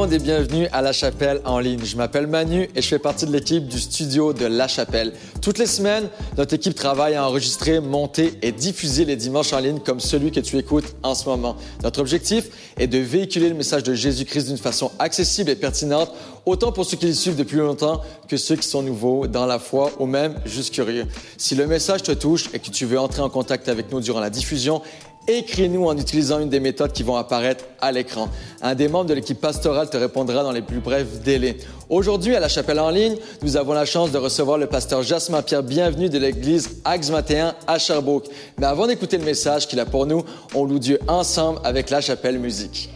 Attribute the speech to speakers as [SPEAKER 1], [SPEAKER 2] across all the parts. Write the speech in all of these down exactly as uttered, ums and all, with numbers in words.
[SPEAKER 1] monde et bienvenue à La Chapelle en ligne. Je m'appelle Manu et je fais partie de l'équipe du studio de La Chapelle. Toutes les semaines, notre équipe travaille à enregistrer, monter et diffuser les dimanches en ligne comme celui que tu écoutes en ce moment. Notre objectif est de véhiculer le message de Jésus-Christ d'une façon accessible et pertinente, autant pour ceux qui le suivent depuis longtemps que ceux qui sont nouveaux dans la foi ou même juste curieux. Si le message te touche et que tu veux entrer en contact avec nous durant la diffusion, écris-nous en utilisant une des méthodes qui vont apparaître à l'écran. Un des membres de l'équipe pastorale te répondra dans les plus brefs délais. Aujourd'hui, à La Chapelle en ligne, nous avons la chance de recevoir le pasteur Jasmin Pierre Bienvenu de l'église Acts vingt et un à Sherbrooke. Mais avant d'écouter le message qu'il a pour nous, on loue Dieu ensemble avec La Chapelle Musique.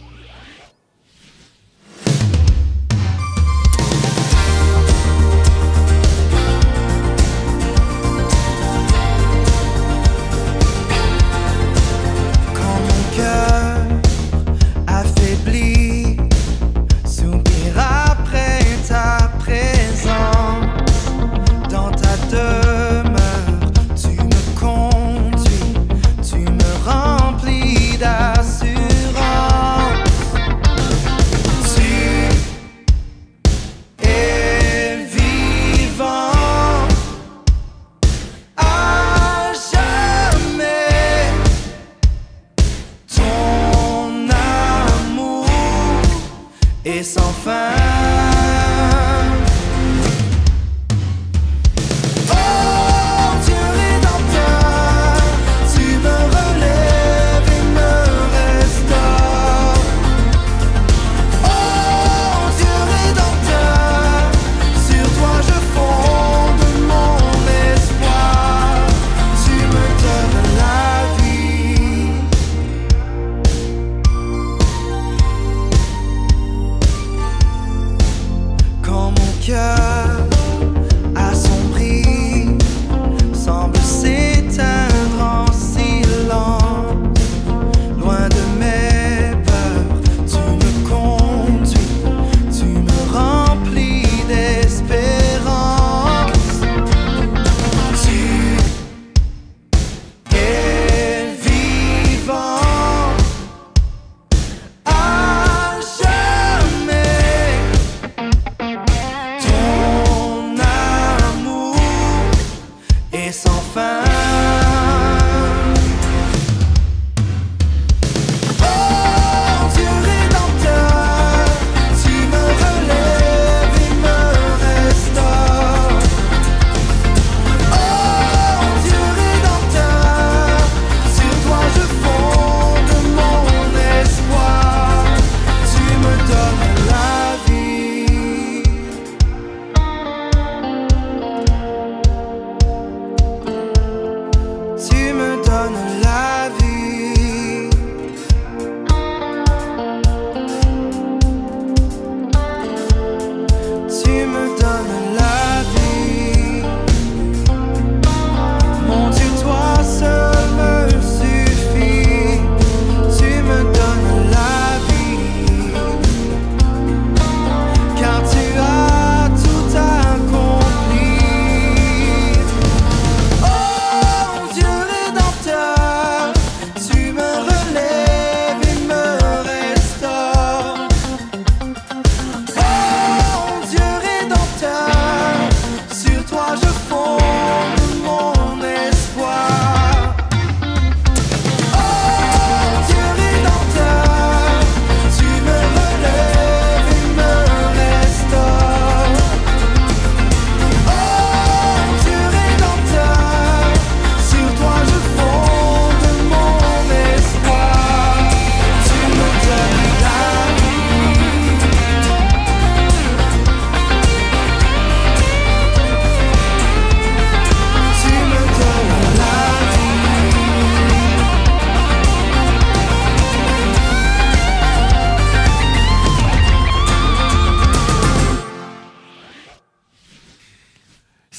[SPEAKER 2] Et sans fin.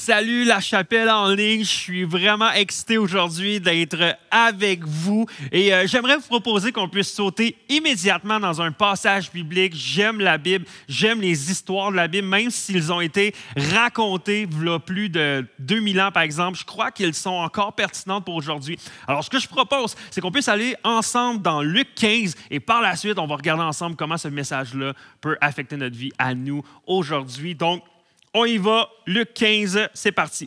[SPEAKER 3] Salut la chapelle en ligne, je suis vraiment excité aujourd'hui d'être avec vous et euh, j'aimerais vous proposer qu'on puisse sauter immédiatement dans un passage biblique. J'aime la Bible, j'aime les histoires de la Bible, même s'ils ont été racontés il y a plus de deux mille ans par exemple, je crois qu'ils sont encore pertinents pour aujourd'hui. Alors ce que je propose, c'est qu'on puisse aller ensemble dans Luc quinze et par la suite, on va regarder ensemble comment ce message-là peut affecter notre vie à nous aujourd'hui. Donc, on y va, Luc quinze, c'est parti.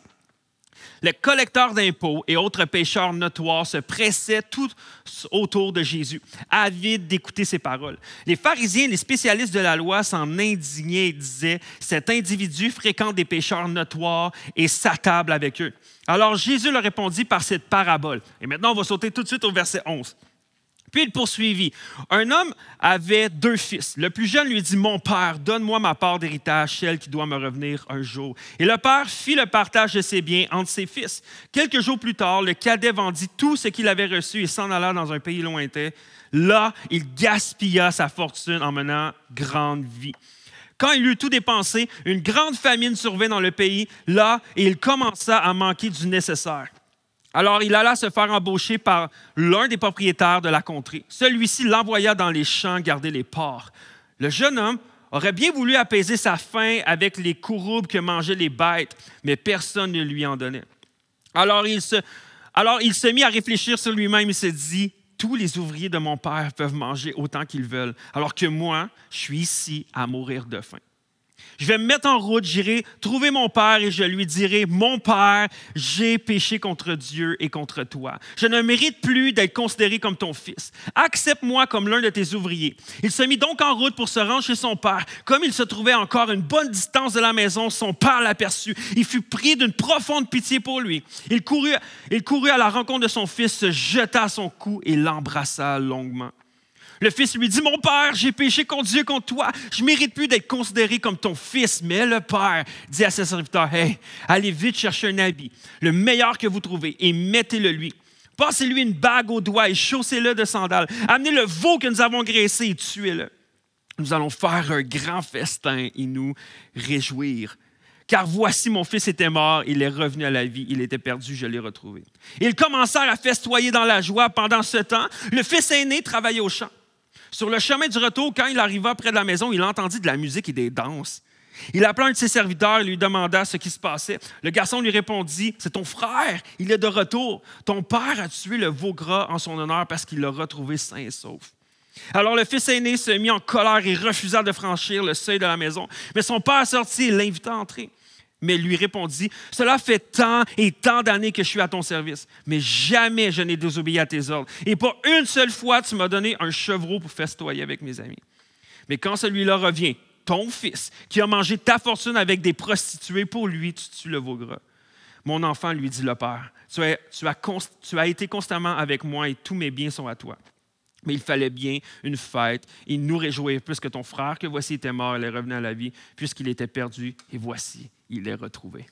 [SPEAKER 3] Le collecteur d'impôts et autres pécheurs notoires se pressaient tout autour de Jésus, avides d'écouter ses paroles. Les pharisiens et les spécialistes de la loi s'en indignaient et disaient « Cet individu fréquente des pécheurs notoires et s'attable avec eux. » Alors Jésus leur répondit par cette parabole. Et maintenant, on va sauter tout de suite au verset onze. Puis il poursuivit. Un homme avait deux fils. Le plus jeune lui dit, « Mon père, donne-moi ma part d'héritage, celle qui doit me revenir un jour. » Et le père fit le partage de ses biens entre ses fils. Quelques jours plus tard, le cadet vendit tout ce qu'il avait reçu et s'en alla dans un pays lointain. Là, il gaspilla sa fortune en menant grande vie. Quand il eut tout dépensé, une grande famine survint dans le pays, là, et il commença à manquer du nécessaire. Alors, il alla se faire embaucher par l'un des propriétaires de la contrée. Celui-ci l'envoya dans les champs garder les porcs. Le jeune homme aurait bien voulu apaiser sa faim avec les couroubes que mangeaient les bêtes, mais personne ne lui en donnait. Alors, il se, alors, il se mit à réfléchir sur lui-même. Il se dit, « Tous les ouvriers de mon père peuvent manger autant qu'ils veulent, alors que moi, je suis ici à mourir de faim. » Je vais me mettre en route, j'irai trouver mon père et je lui dirai, « Mon père, j'ai péché contre Dieu et contre toi. Je ne mérite plus d'être considéré comme ton fils. Accepte-moi comme l'un de tes ouvriers. » Il se mit donc en route pour se rendre chez son père. Comme il se trouvait encore une bonne distance de la maison, son père l'aperçut. Il fut pris d'une profonde pitié pour lui. Il courut, il courut à la rencontre de son fils, se jeta à son cou et l'embrassa longuement. Le fils lui dit, « Mon père, j'ai péché contre Dieu, contre toi. Je ne mérite plus d'être considéré comme ton fils. » Mais le père dit à ses serviteurs, « Hey, allez vite chercher un habit, le meilleur que vous trouvez, et mettez-le lui. Passez-lui une bague au doigt et chaussez-le de sandales. Amenez le veau que nous avons graissé et tuez-le. Nous allons faire un grand festin et nous réjouir. Car voici, mon fils était mort, il est revenu à la vie, il était perdu, je l'ai retrouvé. » Ils commencèrent à festoyer dans la joie. Pendant ce temps, le fils aîné travaillait au champ. Sur le chemin du retour, quand il arriva près de la maison, il entendit de la musique et des danses. Il appela un de ses serviteurs et lui demanda ce qui se passait. Le garçon lui répondit, « C'est ton frère, il est de retour. Ton père a tué le veau gras en son honneur parce qu'il l'a retrouvé sain et sauf. » Alors le fils aîné se mit en colère et refusa de franchir le seuil de la maison. Mais son père sortit et l'invita à entrer. Mais lui répondit, « Cela fait tant et tant d'années que je suis à ton service, mais jamais je n'ai désobéi à tes ordres. Et pas une seule fois, tu m'as donné un chevreau pour festoyer avec mes amis. Mais quand celui-là revient, ton fils, qui a mangé ta fortune avec des prostituées, pour lui, tu tues le veau gras. » Mon enfant, lui dit le père, tu as, tu, as const, tu as été constamment avec moi et tous mes biens sont à toi. Mais il fallait bien une fête et nous réjouir, puisque ton frère, que voici, était mort, il est revenu à la vie, puisqu'il était perdu, et voici, il est retrouvé.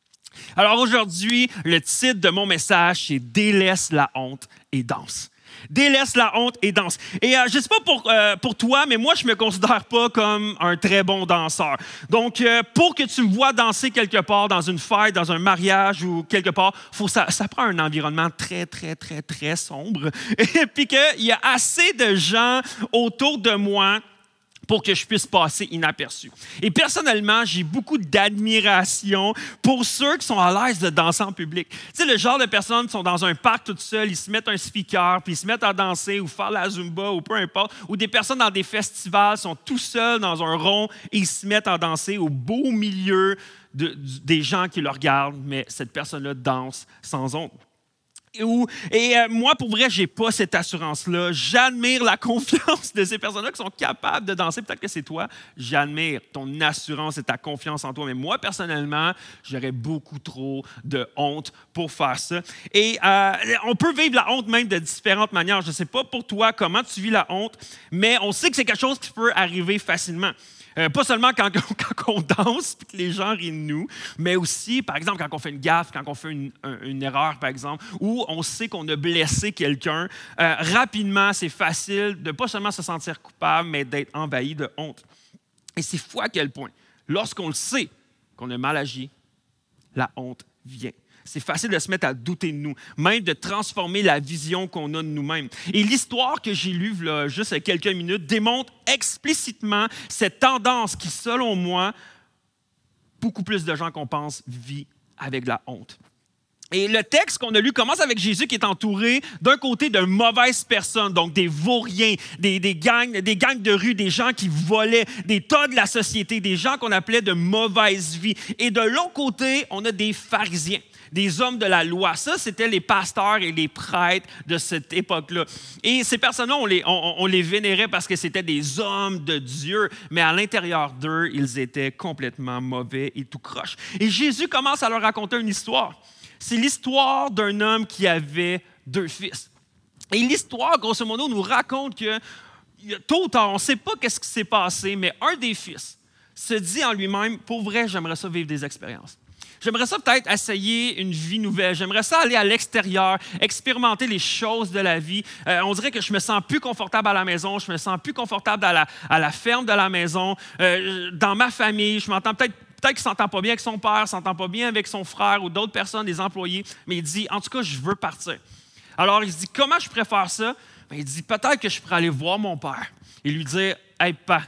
[SPEAKER 3] Alors aujourd'hui, le titre de mon message, c'est « Délaisse la honte et danse ». Délaisse la honte et danse. Et euh, je ne sais pas pour, euh, pour toi, mais moi, je ne me considère pas comme un très bon danseur. Donc, euh, pour que tu me vois danser quelque part, dans une fête, dans un mariage ou quelque part, faut ça, ça prend un environnement très, très, très, très sombre. Et puis qu'il y a assez de gens autour de moi pour que je puisse passer inaperçu. Et personnellement, j'ai beaucoup d'admiration pour ceux qui sont à l'aise de danser en public. Tu sais, le genre de personnes qui sont dans un parc toutes seules, ils se mettent un speaker, puis ils se mettent à danser ou faire la zumba ou peu importe, ou des personnes dans des festivals sont tout seuls dans un rond et ils se mettent à danser au beau milieu de, de, des gens qui le regardent, mais cette personne-là danse sans honte. Et euh, moi, pour vrai, je n'ai pas cette assurance-là. J'admire la confiance de ces personnes-là qui sont capables de danser. Peut-être que c'est toi. J'admire ton assurance et ta confiance en toi. Mais moi, personnellement, j'aurais beaucoup trop de honte pour faire ça. Et euh, on peut vivre la honte même de différentes manières. Je ne sais pas pour toi comment tu vis la honte, mais on sait que c'est quelque chose qui peut arriver facilement. Euh, pas seulement quand, quand on danse et que les gens rient de nous, mais aussi, par exemple, quand on fait une gaffe, quand on fait une, une erreur, par exemple, ou on sait qu'on a blessé quelqu'un. Euh, rapidement, c'est facile de pas seulement se sentir coupable, mais d'être envahi de honte. Et c'est fou à quel point, lorsqu'on le sait qu'on a mal agi, la honte vient. C'est facile de se mettre à douter de nous, même de transformer la vision qu'on a de nous-mêmes. Et l'histoire que j'ai lue là, juste il y a quelques minutes démontre explicitement cette tendance qui, selon moi, beaucoup plus de gens qu'on pense vivent avec la honte. Et le texte qu'on a lu commence avec Jésus qui est entouré d'un côté de mauvaises personnes, donc des vauriens, des, des, gangs, des gangs de rue, des gens qui volaient, des tas de la société, des gens qu'on appelait de mauvaise vie. Et de l'autre côté, on a des pharisiens, des hommes de la loi. Ça, c'était les pasteurs et les prêtres de cette époque-là. Et ces personnes-là, on les, on, on les vénérait parce que c'était des hommes de Dieu, mais à l'intérieur d'eux, ils étaient complètement mauvais et tout croche. Et Jésus commence à leur raconter une histoire. C'est l'histoire d'un homme qui avait deux fils. Et l'histoire, grosso modo, nous raconte que, tôt ou tard, on ne sait pas qu'est-ce qui s'est passé, mais un des fils se dit en lui-même, pour vrai, j'aimerais ça vivre des expériences. J'aimerais ça peut-être essayer une vie nouvelle. J'aimerais ça aller à l'extérieur, expérimenter les choses de la vie. Euh, on dirait que je me sens plus confortable à la maison, je me sens plus confortable à la, à la ferme de la maison, euh, dans ma famille. Je m'entends peut-être Peut-être qu'il ne s'entend pas bien avec son père, ne s'entend pas bien avec son frère ou d'autres personnes, des employés, mais il dit, en tout cas, je veux partir. Alors, il se dit, comment je pourrais faire ça? Bien, il dit, peut-être que je pourrais aller voir mon père et lui dire, hey, père,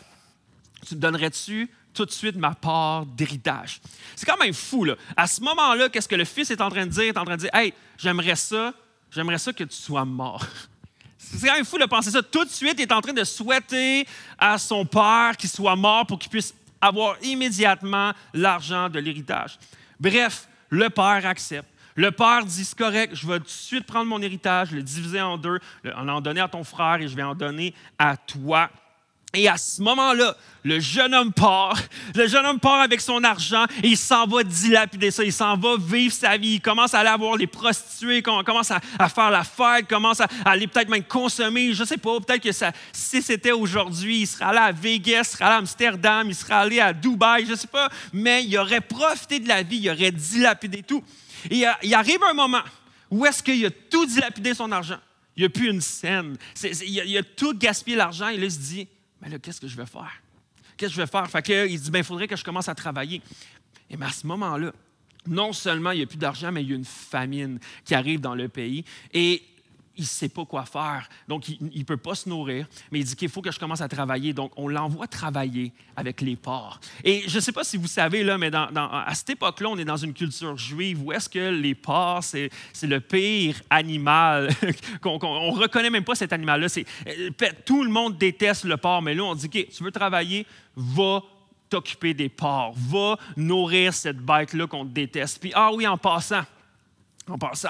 [SPEAKER 3] tu me donnerais-tu tout de suite ma part d'héritage? C'est quand même fou, là. À ce moment-là, qu'est-ce que le fils est en train de dire? Il est en train de dire, hey, j'aimerais ça, j'aimerais ça que tu sois mort. C'est quand même fou de penser ça. Tout de suite, il est en train de souhaiter à son père qu'il soit mort pour qu'il puisse avoir immédiatement l'argent de l'héritage. Bref, le père accepte. Le père dit, c'est correct, je vais tout de suite prendre mon héritage, le diviser en deux, en en donner à ton frère et je vais en donner à toi. Et à ce moment-là, le jeune homme part. Le jeune homme part avec son argent et il s'en va dilapider ça. Il s'en va vivre sa vie. Il commence à aller voir les prostituées, commence à, à faire la fête, commence à, à aller peut-être même consommer. Je ne sais pas, peut-être que ça, si c'était aujourd'hui, il serait allé à Vegas, il serait allé à Amsterdam, il serait allé à Dubaï, je ne sais pas. Mais il aurait profité de la vie, il aurait dilapidé tout. Et il, il arrive un moment où est-ce qu'il a tout dilapidé son argent. Il n'y a plus une scène. C'est, c'est, il, a, il a tout gaspillé l'argent et là, il se dit, mais là, qu'est-ce que je vais faire? Qu'est-ce que je vais faire? Fait que, il dit, bien, il faudrait que je commence à travailler. Et bien, à ce moment-là, non seulement il n'y a plus d'argent, mais il y a une famine qui arrive dans le pays. Et il ne sait pas quoi faire. Donc, il ne peut pas se nourrir. Mais il dit qu'il faut que je commence à travailler. Donc, on l'envoie travailler avec les porcs. Et je ne sais pas si vous savez, là, mais dans, dans, à cette époque-là, on est dans une culture juive où est-ce que les porcs, c'est, c'est le pire animal. qu'on, qu'on, on ne reconnaît même pas cet animal-là. C'est, tout le monde déteste le porc. Mais là, on dit, OK, tu veux travailler, va t'occuper des porcs. Va nourrir cette bête-là qu'on déteste. Puis, ah oui, en passant, En passant,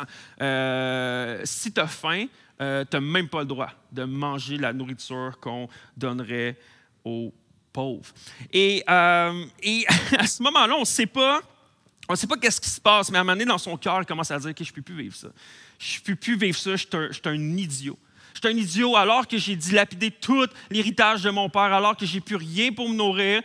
[SPEAKER 3] euh, si tu as faim, euh, tu n'as même pas le droit de manger la nourriture qu'on donnerait aux pauvres. Et, euh, et à ce moment-là, on ne sait pas, on ne sait pas qu'est-ce qui se passe, mais à un moment donné, dans son cœur, il commence à dire que je ne peux plus vivre ça. Je ne peux plus vivre ça, je suis un, je suis un idiot. Je suis un idiot alors que j'ai dilapidé tout l'héritage de mon père, alors que je n'ai plus rien pour me nourrir.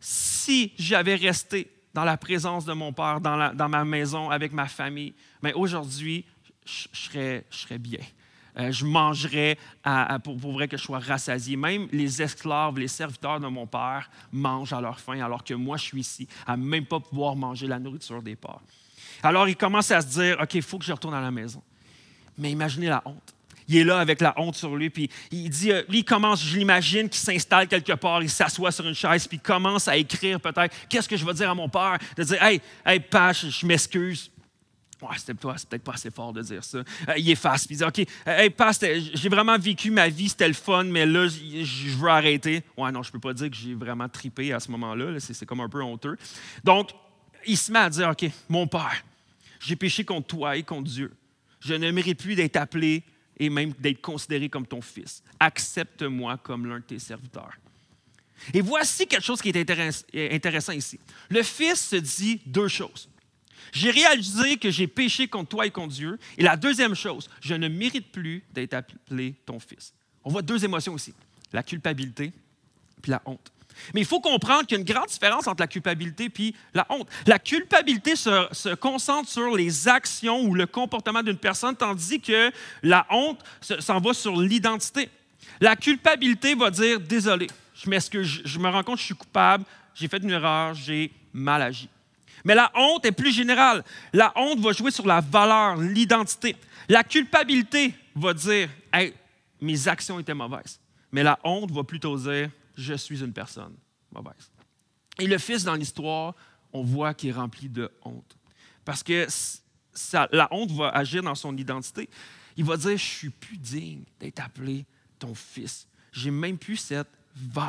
[SPEAKER 3] Si j'avais resté dans la présence de mon père, dans, la, dans ma maison, avec ma famille, mais aujourd'hui, je, je, serais, je serais bien. Euh, je mangerais à, à, pour, pour vrai que je sois rassasié. Même les esclaves, les serviteurs de mon père mangent à leur faim, alors que moi, je suis ici, à même pas pouvoir manger la nourriture des porcs. Alors, il commence à se dire, OK, il faut que je retourne à la maison. Mais imaginez la honte. Il est là avec la honte sur lui, puis il dit, euh, lui, il commence, je l'imagine, qu'il s'installe quelque part, il s'assoit sur une chaise, puis il commence à écrire peut-être, qu'est-ce que je vais dire à mon père? De dire, hey, hey, Pache, je m'excuse. Ouais, c'était pas, c'est peut-être pas assez fort de dire ça. Euh, il efface, puis il dit, OK, hey, Pache, j'ai vraiment vécu ma vie, c'était le fun, mais là, je, je veux arrêter. Ouais, non, je peux pas dire que j'ai vraiment tripé à ce moment-là, là, c'est, c'est comme un peu honteux. Donc, il se met à dire, OK, mon père, j'ai péché contre toi et contre Dieu. Je ne mérite plus d'être appelé et même d'être considéré comme ton fils. Accepte-moi comme l'un de tes serviteurs. Et voici quelque chose qui est intéressant ici. Le fils se dit deux choses. J'ai réalisé que j'ai péché contre toi et contre Dieu. Et la deuxième chose, je ne mérite plus d'être appelé ton fils. On voit deux émotions ici, la culpabilité puis la honte. Mais il faut comprendre qu'il y a une grande différence entre la culpabilité et la honte. La culpabilité se, se concentre sur les actions ou le comportement d'une personne, tandis que la honte se, s'en va sur l'identité. La culpabilité va dire « Désolé, je m'excuse, je, je me rends compte que je suis coupable, j'ai fait une erreur, j'ai mal agi ». Mais la honte est plus générale. La honte va jouer sur la valeur, l'identité. La culpabilité va dire « Hey, mes actions étaient mauvaises ». Mais la honte va plutôt dire « Je suis une personne mauvaise ». Et le fils dans l'histoire, on voit qu'il est rempli de honte. Parce que ça, la honte va agir dans son identité. Il va dire « Je ne suis plus digne d'être appelé ton fils. Je n'ai même plus cette valeur-là. »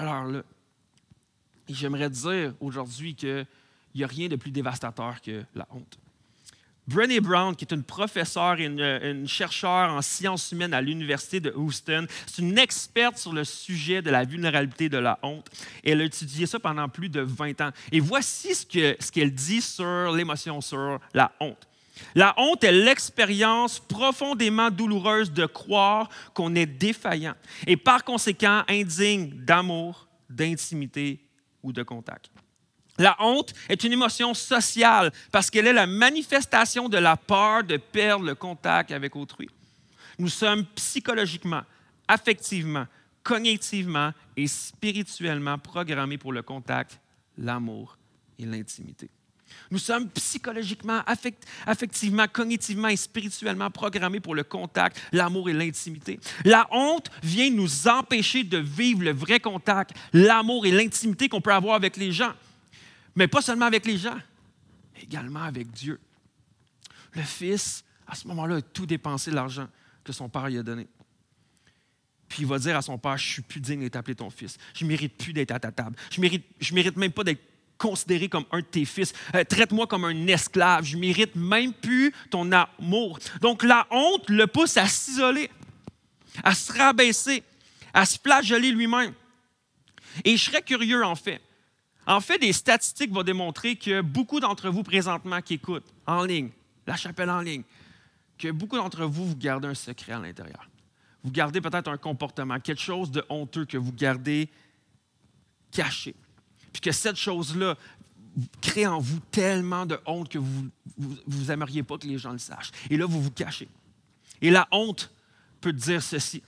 [SPEAKER 3] Et j'aimerais dire aujourd'hui qu'il n'y a rien de plus dévastateur que la honte. Brené Brown, qui est une professeure et une, une chercheure en sciences humaines à l'Université de Houston, c'est une experte sur le sujet de la vulnérabilité de la honte. Et elle a étudié ça pendant plus de vingt ans. Et voici ce, que, ce qu'elle dit sur l'émotion, sur la honte. La honte est l'expérience profondément douloureuse de croire qu'on est défaillant et par conséquent indigne d'amour, d'intimité ou de contact. La honte est une émotion sociale parce qu'elle est la manifestation de la peur de perdre le contact avec autrui. Nous sommes psychologiquement, affectivement, cognitivement et spirituellement programmés pour le contact, l'amour et l'intimité. Nous sommes psychologiquement, affect, affectivement, cognitivement et spirituellement programmés pour le contact, l'amour et l'intimité. La honte vient nous empêcher de vivre le vrai contact, l'amour et l'intimité qu'on peut avoir avec les gens. Mais pas seulement avec les gens, mais également avec Dieu. Le Fils, à ce moment-là, a tout dépensé l'argent que son Père lui a donné. Puis il va dire à son Père, je ne suis plus digne d'être appelé ton fils. Je ne mérite plus d'être à ta table. Je ne mérite, je mérite même pas d'être considéré comme un de tes fils. Euh, traite-moi comme un esclave. Je ne mérite même plus ton amour. Donc la honte le pousse à s'isoler, à se rabaisser, à se flageller lui-même. Et je serais curieux, en fait. En fait, des statistiques vont démontrer que beaucoup d'entre vous présentement qui écoutent en ligne, la chapelle en ligne, que beaucoup d'entre vous, vous gardez un secret à l'intérieur. Vous gardez peut-être un comportement, quelque chose de honteux que vous gardez caché. Puis que cette chose-là crée en vous tellement de honte que vous vous aimeriez pas que les gens le sachent. Et là, vous vous cachez. Et la honte peut te dire ceci.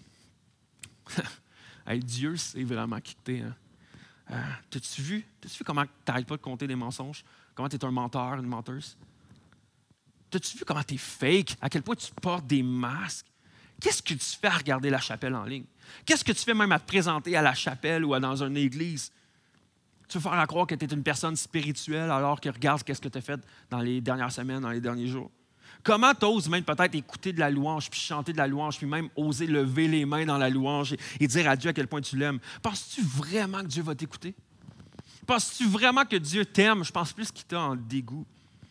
[SPEAKER 3] Hey, Dieu sait vraiment qui t'es. Hein? Euh, t'as-tu vu? T'as-tu vu comment tu n'arrêtes pas de compter des mensonges? Comment tu es un menteur, une menteuse? T'as-tu vu comment tu es fake? À quel point tu portes des masques? Qu'est-ce que tu fais à regarder la chapelle en ligne? Qu'est-ce que tu fais même à te présenter à la chapelle ou à dans une église? Tu veux faire à croire que tu es une personne spirituelle alors que regarde ce que tu as fait dans les dernières semaines, dans les derniers jours. Comment tu oses même peut-être écouter de la louange, puis chanter de la louange, puis même oser lever les mains dans la louange et, et dire à Dieu à quel point tu l'aimes? Penses-tu vraiment que Dieu va t'écouter? Penses-tu vraiment que Dieu t'aime? Je pense plus qu'il t'a en dégoût.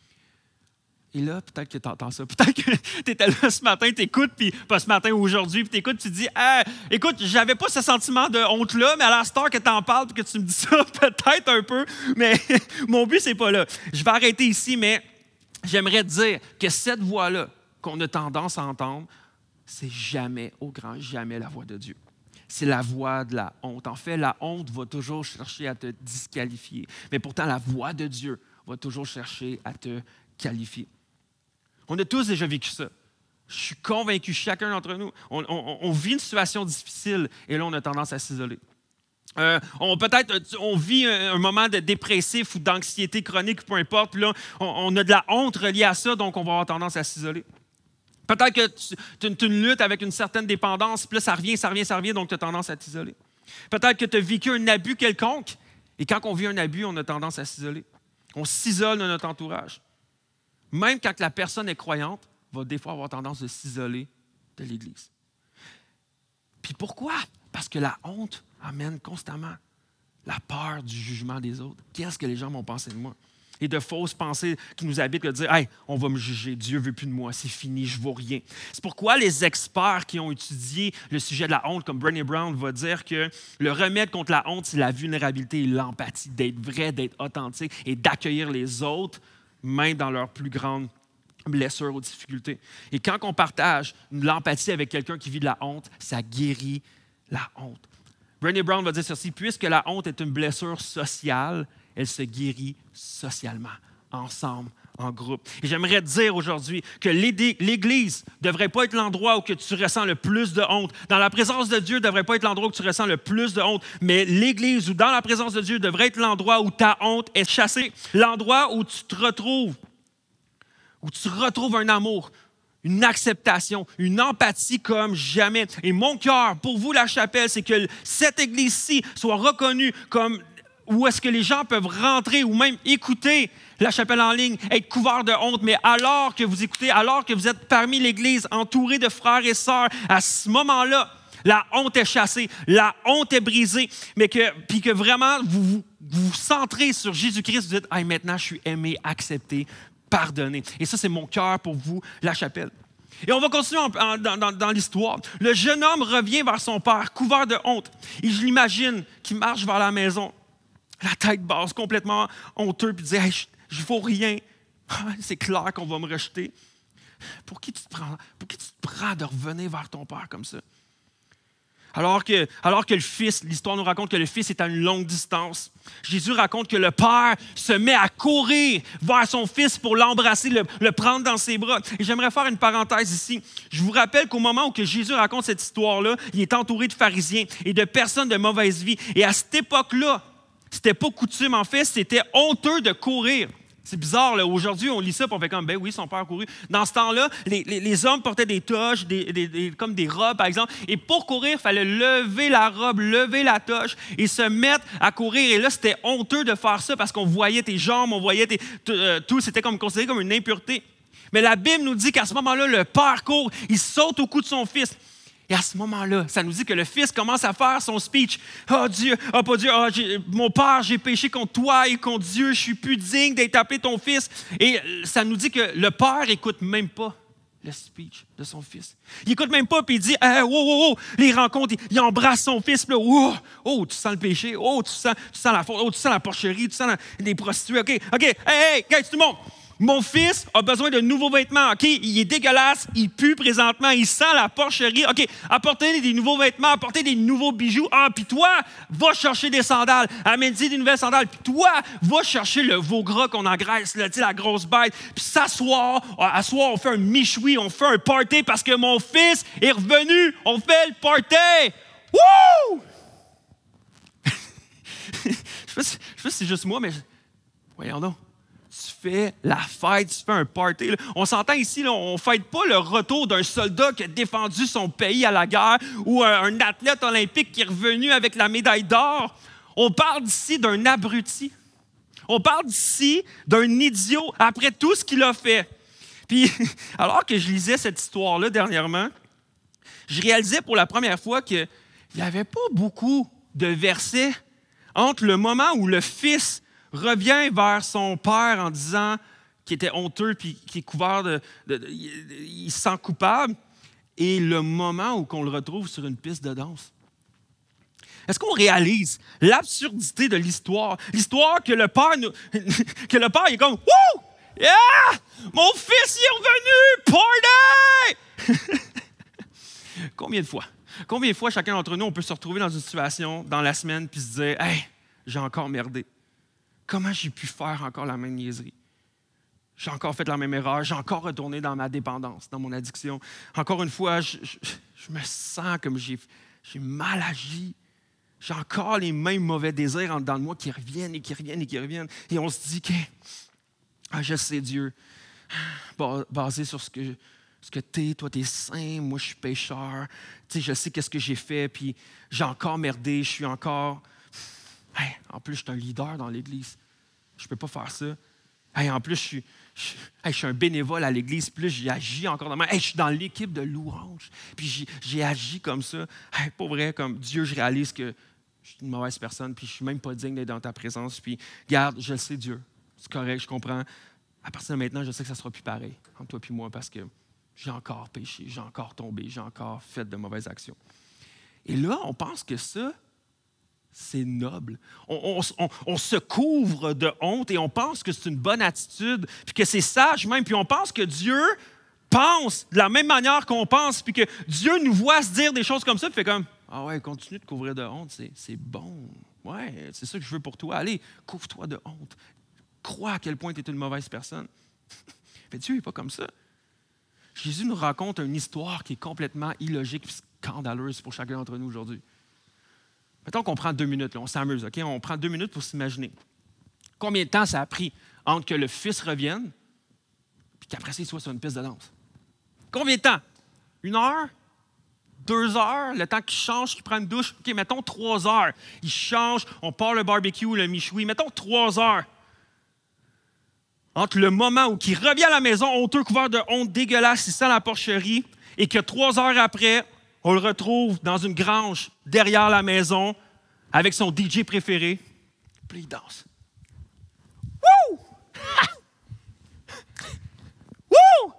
[SPEAKER 3] Et là, peut-être que tu entends ça. Peut-être que tu étais là ce matin, tu écoutes, puis pas ce matin ou aujourd'hui, puis tu écoutes, tu te dis hey, « Écoute, j'avais pas ce sentiment de honte-là, mais à l'instant que tu en parles et que tu me dis ça, peut-être un peu, mais mon but, c'est pas là. » Je vais arrêter ici, mais j'aimerais te dire que cette voix-là qu'on a tendance à entendre, c'est jamais, au grand jamais, la voix de Dieu. C'est la voix de la honte. En fait, la honte va toujours chercher à te disqualifier, mais pourtant, la voix de Dieu va toujours chercher à te qualifier. On a tous déjà vécu ça. Je suis convaincu, chacun d'entre nous, on, on, on vit une situation difficile et là, on a tendance à s'isoler. Euh, on, peut-être, on vit un, un moment de dépressif ou d'anxiété chronique, peu importe, puis là, on, on a de la honte reliée à ça, donc on va avoir tendance à s'isoler. Peut-être que tu, tu une lutte avec une certaine dépendance, puis là, ça revient, ça revient, ça revient, donc tu as tendance à t'isoler. Peut-être que tu as vécu un abus quelconque, et quand on vit un abus, on a tendance à s'isoler. On s'isole de notre entourage. Même quand la personne est croyante, va des fois avoir tendance de s'isoler de l'Église. Puis pourquoi? Parce que la honte amène constamment la peur du jugement des autres. Qu'est-ce que les gens vont penser de moi? Et de fausses pensées qui nous habitent, de dire « Hey, on va me juger, Dieu ne veut plus de moi, c'est fini, je ne vaux rien. » C'est pourquoi les experts qui ont étudié le sujet de la honte, comme Brené Brown, va dire que le remède contre la honte, c'est la vulnérabilité et l'empathie, d'être vrai, d'être authentique et d'accueillir les autres, même dans leurs plus grandes blessures ou difficultés. Et quand on partage l'empathie avec quelqu'un qui vit de la honte, ça guérit la honte. Brené Brown va dire ceci, puisque la honte est une blessure sociale, elle se guérit socialement, ensemble, en groupe. Et j'aimerais te dire aujourd'hui que l'Église ne devrait pas être l'endroit où que tu ressens le plus de honte. Dans la présence de Dieu ne devrait pas être l'endroit où tu ressens le plus de honte. Mais l'Église ou dans la présence de Dieu devrait être l'endroit où ta honte est chassée. L'endroit où tu te retrouves, où tu retrouves un amour, une acceptation, une empathie comme jamais. Et mon cœur, pour vous, la chapelle, c'est que cette Église-ci soit reconnue comme où est-ce que les gens peuvent rentrer ou même écouter la chapelle en ligne, être couvert de honte, mais alors que vous écoutez, alors que vous êtes parmi l'Église, entouré de frères et sœurs, à ce moment-là, la honte est chassée, la honte est brisée, mais que, puis que vraiment, vous vous, vous centrez sur Jésus-Christ, vous dites, hey, maintenant, je suis aimé, accepté, pardonné. Et ça, c'est mon cœur pour vous, la chapelle. Et on va continuer en, en, dans, dans l'histoire. Le jeune homme revient vers son père, couvert de honte. Et je l'imagine qui marche vers la maison, la tête basse, complètement honteux, puis dit, hey, je ne vaux rien. C'est clair qu'on va me rejeter. Pour qui tu te prends, pour qui tu te prends de revenir vers ton père comme ça? Alors que, alors que le fils, l'histoire nous raconte que le fils est à une longue distance. Jésus raconte que le père se met à courir vers son fils pour l'embrasser, le, le prendre dans ses bras. Et j'aimerais faire une parenthèse ici. Je vous rappelle qu'au moment où que Jésus raconte cette histoire-là, il est entouré de pharisiens et de personnes de mauvaise vie. Et à cette époque-là, c'était pas coutume, en fait, c'était honteux de courir. C'est bizarre, là. Aujourd'hui, on lit ça et on fait comme, ben oui, son père a couru. Dans ce temps-là, les, les, les hommes portaient des toches, des, des, des, comme des robes, par exemple. Et pour courir, il fallait lever la robe, lever la toche et se mettre à courir. Et là, c'était honteux de faire ça parce qu'on voyait tes jambes, on voyait tes, euh, tout. C'était comme, considéré comme une impureté. Mais la Bible nous dit qu'à ce moment-là, le père court, il saute au cou de son fils. Et à ce moment-là, ça nous dit que le fils commence à faire son speech. « Oh Dieu, oh pas Dieu, oh, mon père, j'ai péché contre toi et contre Dieu, je suis plus digne d'être appelé ton fils. » Et ça nous dit que le père n'écoute même pas le speech de son fils. Il n'écoute même pas, puis il dit hey, « Oh, oh, oh! » Les rencontres, il, il embrasse son fils, puis là, oh, oh, tu sens le péché, oh, tu sens, tu sens la faute, oh, tu sens la porcherie, tu sens la, les prostituées, OK, OK, hey, hey, guys, tout le monde! Mon fils a besoin de nouveaux vêtements, OK? Il est dégueulasse, il pue présentement, il sent la porcherie. OK, apportez des nouveaux vêtements, apportez des nouveaux bijoux. Ah, puis toi, va chercher des sandales, amène-y des nouvelles sandales. Puis toi, va chercher le veau gras qu'on engraisse, là, la grosse bête. Puis s'asseoir, à soir, on fait un michoui, on fait un party parce que mon fils est revenu. On fait le party. Wouh! Je ne sais pas si c'est juste moi, mais voyons donc. Tu fais la fête, tu fais un party. Là. On s'entend ici, là, on ne fête pas le retour d'un soldat qui a défendu son pays à la guerre ou un, un athlète olympique qui est revenu avec la médaille d'or. On parle d'ici d'un abruti. On parle d'ici d'un idiot après tout ce qu'il a fait. Puis, alors que je lisais cette histoire-là dernièrement, je réalisais pour la première fois qu'il n'y avait pas beaucoup de versets entre le moment où le fils revient vers son père en disant qu'il était honteux puis qu'il est couvert de, de, de, il, il se sent coupable, et le moment où on le retrouve sur une piste de danse. Est-ce qu'on réalise l'absurdité de l'histoire? L'histoire que le père, nous, que le père il est comme « Wouh! Yeah! Mon fils il est revenu! Party! » Combien de fois? Combien de fois chacun d'entre nous on peut se retrouver dans une situation dans la semaine puis se dire « Hey, j'ai encore merdé. Comment j'ai pu faire encore la même niaiserie? J'ai encore fait la même erreur, j'ai encore retourné dans ma dépendance, dans mon addiction. Encore une fois, je, je, je me sens comme j'ai, j'ai mal agi. J'ai encore les mêmes mauvais désirs en dedans de moi qui reviennent et qui reviennent et qui reviennent. Et on se dit que, ah, je sais Dieu, basé sur ce que, ce que tu es, toi tu es saint, moi je suis pécheur. Tu sais, je sais qu'est-ce que j'ai fait, puis j'ai encore merdé, je suis encore... Hey, en plus, je suis un leader dans l'Église. Je ne peux pas faire ça. Hey, en plus, je suis, je, hey, je suis un bénévole à l'Église. Puis là, j'ai agi encore de même. Hey, je suis dans l'équipe de louange. Puis j'ai, j'ai agi comme ça. Hey, pour vrai, comme Dieu, je réalise que je suis une mauvaise personne. Puis je ne suis même pas digne d'être dans ta présence. Puis, regarde, je le sais, Dieu. C'est correct, je comprends. À partir de maintenant, je sais que ça ne sera plus pareil entre toi et moi parce que j'ai encore péché, j'ai encore tombé, j'ai encore fait de mauvaises actions. Et là, on pense que ça, c'est noble. On, on, on, on se couvre de honte et on pense que c'est une bonne attitude, puis que c'est sage même, puis on pense que Dieu pense de la même manière qu'on pense, puis que Dieu nous voit se dire des choses comme ça, puis fait comme « Ah ouais, continue de couvrir de honte, c'est, c'est bon. Ouais, c'est ça que je veux pour toi. Allez, couvre-toi de honte. Crois à quel point tu es une mauvaise personne. » Mais Dieu n'est pas comme ça. Jésus nous raconte une histoire qui est complètement illogique et scandaleuse pour chacun d'entre nous aujourd'hui. Mettons qu'on prend deux minutes, là, on s'amuse, OK? On prend deux minutes pour s'imaginer. Combien de temps ça a pris entre que le fils revienne et qu'après ça, il soit sur une piste de danse? Combien de temps? Une heure? Deux heures? Le temps qu'il change, qu'il prend une douche? OK, mettons trois heures. Il change, on part le barbecue, le michoui. Mettons trois heures. Entre le moment où il revient à la maison, honteux, couvert de honte, dégueulasse, il sent la porcherie, et que trois heures après, on le retrouve dans une grange derrière la maison avec son D J préféré. Puis il danse. Wouh! Wouh!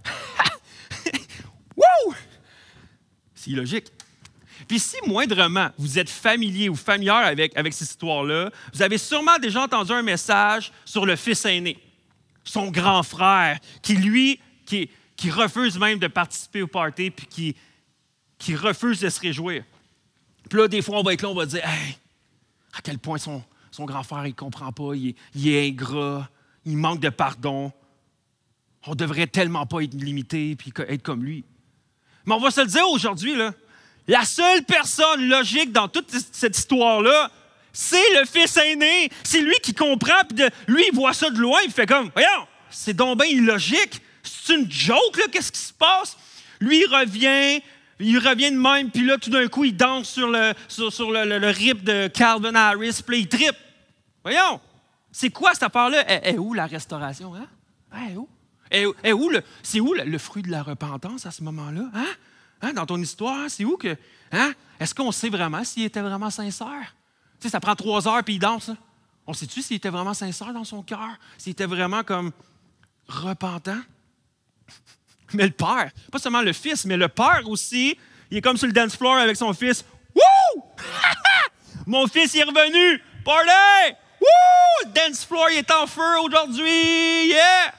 [SPEAKER 3] Wouh! C'est illogique. Puis si moindrement vous êtes familier ou familière avec, avec cette histoire-là, vous avez sûrement déjà entendu un message sur le fils aîné, son grand frère, qui lui, qui, qui refuse même de participer au party, puis qui, qui refuse de se réjouir. Puis là, des fois, on va être là, on va dire, hey, à quel point son, son grand frère, il ne comprend pas, il est, il est ingrat, il manque de pardon. On devrait tellement pas être limité puis être comme lui. Mais on va se le dire aujourd'hui, là, la seule personne logique dans toute cette histoire-là, c'est le fils aîné. C'est lui qui comprend, puis de, lui, il voit ça de loin, il fait comme, voyons, c'est donc bien illogique. C'est une joke, là, qu'est-ce qui se passe? Lui, il revient, il revient de même, puis là, tout d'un coup, il danse sur le, sur, sur le, le, le rip de Calvin Harris, puis là, il trippe. Voyons, c'est quoi cette affaire-là? Et, et où la restauration, hein? Et où? Et, et où le, c'est où le, le fruit de la repentance à ce moment-là? Hein? Hein? Dans ton histoire, c'est où que... Hein? Est-ce qu'on sait vraiment s'il était vraiment sincère? Tu sais, ça prend trois heures puis il danse. Là. On sait-tu s'il était vraiment sincère dans son cœur? S'il était vraiment comme repentant? Mais le père, pas seulement le fils, mais le père aussi, il est comme sur le dance floor avec son fils. Wouh! Mon fils il est revenu! Party! Wouh! Le dance floor il est en feu aujourd'hui! Yeah!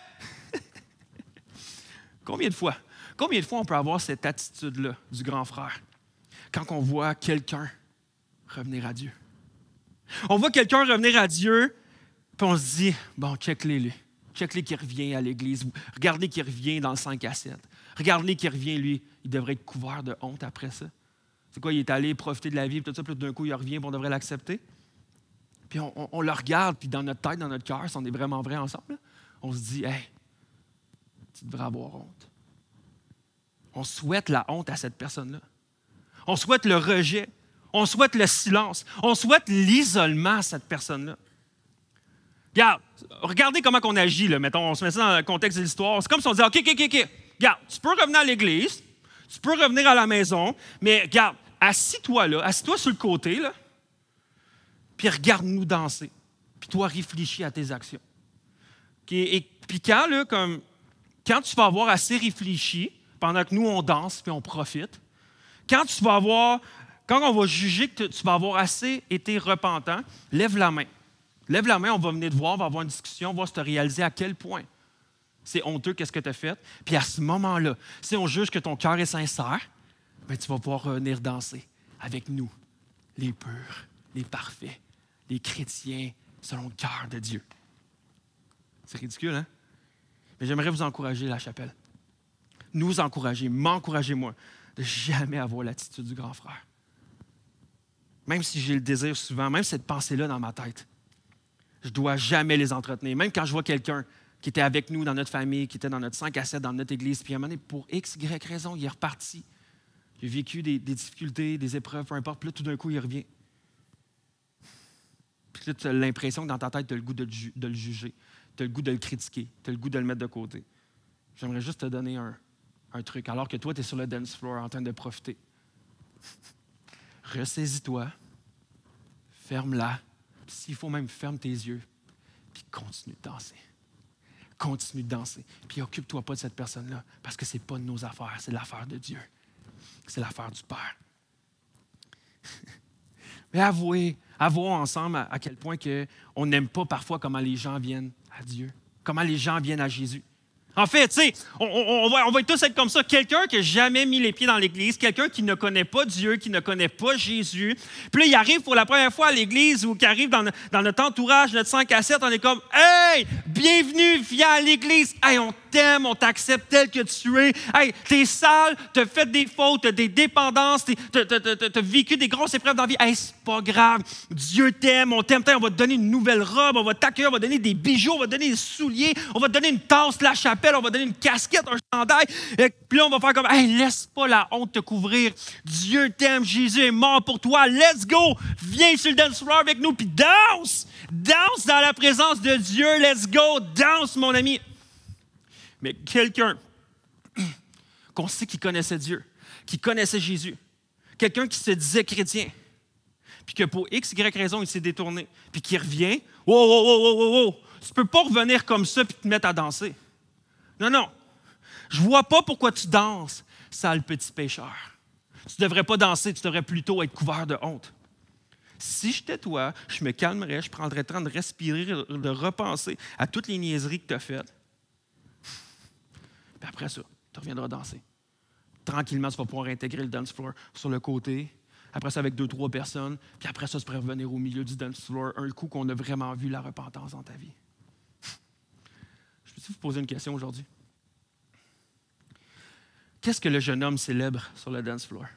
[SPEAKER 3] Combien de fois? Combien de fois on peut avoir cette attitude-là du grand frère quand on voit quelqu'un revenir à Dieu? On voit quelqu'un revenir à Dieu, puis on se dit, bon, check-les, lui. Check-les qui revient à l'église. Regardez qui revient dans le cinq à sept. Regardez qui revient, lui. Il devrait être couvert de honte après ça. C'est quoi, il est allé profiter de la vie, puis tout ça, puis d'un coup, il revient, puis on devrait l'accepter. Puis on, on, on le regarde, puis dans notre tête, dans notre cœur, si on est vraiment vrai ensemble, là, on se dit, hey, tu devrais avoir honte. On souhaite la honte à cette personne-là. On souhaite le rejet. On souhaite le silence. On souhaite l'isolement à cette personne-là. Regarde, regardez comment on agit, là. Mettons, on se met ça dans le contexte de l'histoire. C'est comme si on disait, OK, OK, OK, OK. Regarde, tu peux revenir à l'église, tu peux revenir à la maison, mais regarde, assis-toi là, assis-toi sur le côté, là, puis regarde-nous danser. Puis toi, réfléchis à tes actions. Okay? Et puis quand, là, comme, quand tu vas avoir assez réfléchi, pendant que nous, on danse puis on profite, quand tu vas avoir, quand on va juger que tu vas avoir assez été repentant, lève la main. Lève la main, on va venir te voir, on va avoir une discussion, on va se te réaliser à quel point c'est honteux, qu'est-ce que tu as fait. Puis à ce moment-là, si on juge que ton cœur est sincère, bien, tu vas pouvoir venir danser avec nous, les purs, les parfaits, les chrétiens selon le cœur de Dieu. C'est ridicule, hein? Mais j'aimerais vous encourager, la chapelle. Nous encourager, m'encourager, moi, de jamais avoir l'attitude du grand frère. Même si j'ai le désir souvent, même cette pensée-là dans ma tête, je ne dois jamais les entretenir. Même quand je vois quelqu'un qui était avec nous dans notre famille, qui était dans notre cinq à sept, dans notre église, puis à un moment donné, pour X, Y raison, il est reparti. Il a vécu des, des difficultés, des épreuves, peu importe, puis là, tout d'un coup, il revient. Puis là, tu as l'impression que dans ta tête, tu as le goût de le, ju- de le juger, tu as le goût de le critiquer, tu as le goût de le mettre de côté. J'aimerais juste te donner un, un truc, alors que toi, tu es sur le dance floor en train de profiter. Ressaisis-toi, ferme-la, puis s'il faut même, ferme tes yeux, puis continue de danser. Continue de danser. Puis occupe-toi pas de cette personne-là, parce que ce n'est pas de nos affaires, c'est l'affaire de Dieu. C'est l'affaire du Père. Mais avouez, avouons ensemble à, à quel point que on n'aime pas parfois comment les gens viennent à Dieu, comment les gens viennent à Jésus. En fait, tu sais, on, on, on, va, on va tous être comme ça. Quelqu'un qui n'a jamais mis les pieds dans l'Église, quelqu'un qui ne connaît pas Dieu, qui ne connaît pas Jésus. Puis là, il arrive pour la première fois à l'Église ou qui arrive dans, dans notre entourage, notre cinq à sept, on est comme « Hey, bienvenue, viens à l'Église. Hey, on t'aime, on t'accepte tel que tu es. Hey, t'es sale, t'as fait des fautes, t'as des dépendances, t'as, t'as, t'as, t'as vécu des grosses épreuves dans la vie. Hey, c'est pas grave. Dieu t'aime, on t'aime, on va te donner une nouvelle robe, on va t'accueillir, on va te donner des bijoux, on va te donner des souliers, on va te donner une tasse de la chapelle, on va te donner une casquette, un chandail. Et puis là, on va faire comme, hey, laisse pas la honte te couvrir. Dieu t'aime, Jésus est mort pour toi. Let's go! Viens sur le dance floor avec nous, puis danse! Danse dans la présence de Dieu. Let's go! Danse, mon ami! Mais quelqu'un qu'on sait qui connaissait Dieu, qui connaissait Jésus, quelqu'un qui se disait chrétien, puis que pour X, Y raison, il s'est détourné, puis qui revient, wow, wow, wow, wow, wow, wow. Tu ne peux pas revenir comme ça puis te mettre à danser. Non, non. Je ne vois pas pourquoi tu danses, sale petit pécheur. Tu ne devrais pas danser, tu devrais plutôt être couvert de honte. Si j'étais toi, je me calmerais, je prendrais le temps de respirer, de repenser à toutes les niaiseries que tu as faites. Puis après ça, tu reviendras danser. Tranquillement, tu vas pouvoir intégrer le dance floor sur le côté. Après ça, avec deux, trois personnes. Puis après ça, tu pourrais revenir au milieu du dance floor un coup qu'on a vraiment vu la repentance dans ta vie. Je peux vous poser une question aujourd'hui? Qu'est-ce que le jeune homme célèbre sur le dance floor?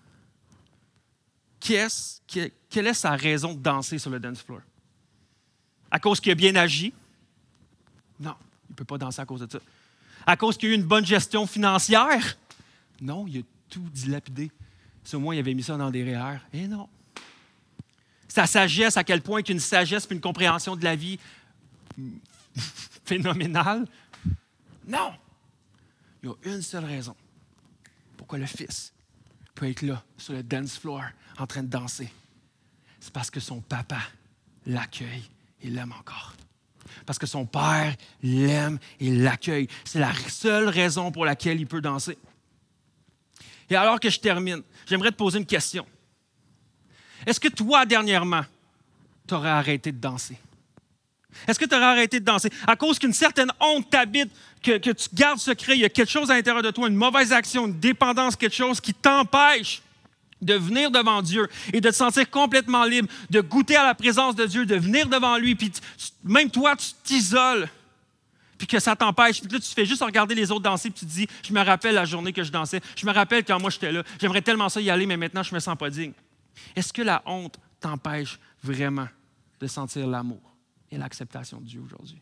[SPEAKER 3] Qu'est-ce, quelle est sa raison de danser sur le dance floor? À cause qu'il a bien agi? Non, il ne peut pas danser à cause de ça. À cause qu'il y a eu une bonne gestion financière? Non, il a tout dilapidé. Si au moins il avait mis ça dans des R E E R. Eh non. Sa sagesse, à quel point qu'il y a une sagesse et une compréhension de la vie phénoménale? Non. Il y a une seule raison. Pourquoi le Fils peut être là, sur le dance floor, en train de danser? C'est parce que son papa l'accueille et l'aime encore. Parce que son père l'aime et l'accueille. C'est la seule raison pour laquelle il peut danser. Et alors que je termine, j'aimerais te poser une question. Est-ce que toi, dernièrement, tu aurais arrêté de danser? Est-ce que tu aurais arrêté de danser? À cause qu'une certaine honte t'habite, que, que tu gardes secret, il y a quelque chose à l'intérieur de toi, une mauvaise action, une dépendance, quelque chose qui t'empêche de venir devant Dieu et de te sentir complètement libre, de goûter à la présence de Dieu, de venir devant lui, puis tu, même toi, tu t'isoles, puis que ça t'empêche, puis là, tu fais juste regarder les autres danser, puis tu te dis, je me rappelle la journée que je dansais, je me rappelle quand moi j'étais là, j'aimerais tellement ça y aller, mais maintenant, je me sens pas digne. Est-ce que la honte t'empêche vraiment de sentir l'amour et l'acceptation de Dieu aujourd'hui?